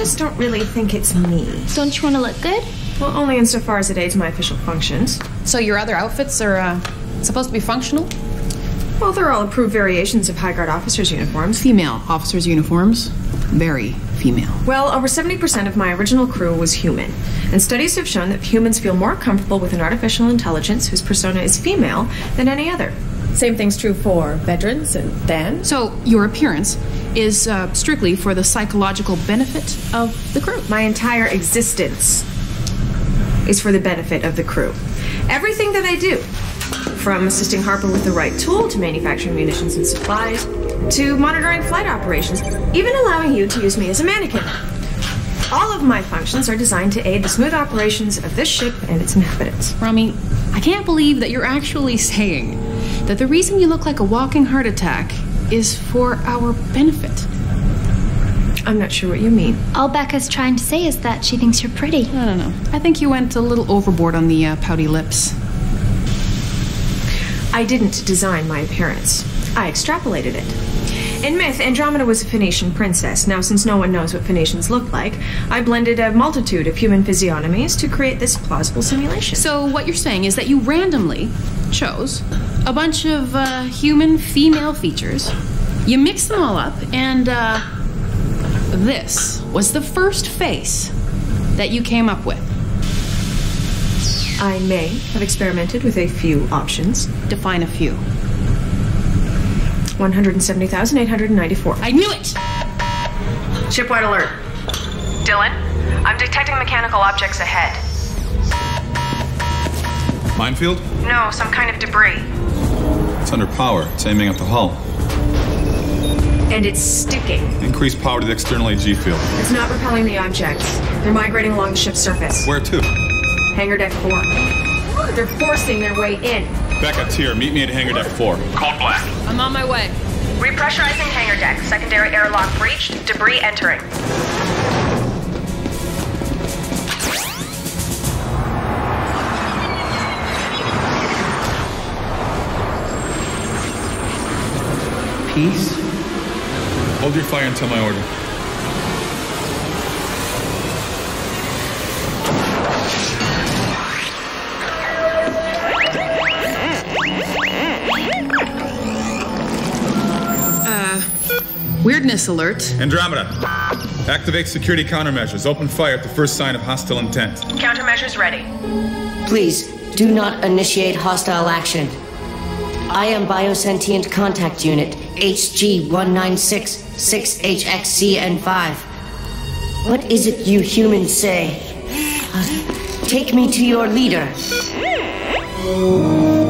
just don't really think it's me. Don't you want to look good? Well, only insofar as it aids my official functions. So your other outfits are, supposed to be functional? Well, they're all improved variations of High Guard officers' uniforms. Female officers' uniforms. Very female. Well, over 70% of my original crew was human. And studies have shown that humans feel more comfortable with an artificial intelligence whose persona is female than any other. Same thing's true for Vedrans and Thans. So your appearance is strictly for the psychological benefit of the crew? My entire existence is for the benefit of the crew. Everything that I do, from assisting Harper with the right tool to manufacturing munitions and supplies, to monitoring flight operations, even allowing you to use me as a mannequin. All of my functions are designed to aid the smooth operations of this ship and its inhabitants. Rommie, I can't believe that you're actually saying that the reason you look like a walking heart attack is for our benefit. I'm not sure what you mean. All Beka's trying to say is that she thinks you're pretty. I don't know. I think you went a little overboard on the pouty lips. I didn't design my appearance. I extrapolated it. In myth, Andromeda was a Phoenician princess. Now, since no one knows what Phoenicians look like, I blended a multitude of human physiognomies to create this plausible simulation. So what you're saying is that you randomly chose a bunch of human female features, you mixed them all up, and this was the first face that you came up with. I may have experimented with a few options. Define a few. 170,894. I knew it! Shipwide alert. Dylan, I'm detecting mechanical objects ahead. Minefield? No, some kind of debris. It's under power. It's aiming at the hull. And it's sticking. Increase power to the external HG field. It's not repelling the objects. They're migrating along the ship's surface. Where to? Hangar deck 4. They're forcing their way in. Beka, Tier, meet me at hangar deck 4. Code black. I'm on my way. Repressurizing hangar deck. Secondary airlock breached. Debris entering. Peace? Hold your fire until my order. Weirdness alert. Andromeda, activate security countermeasures. Open fire at the first sign of hostile intent. Countermeasures ready. Please, do not initiate hostile action. I am Biosentient Contact Unit, HG-1966HXCN5. What is it you humans say? Take me to your leader.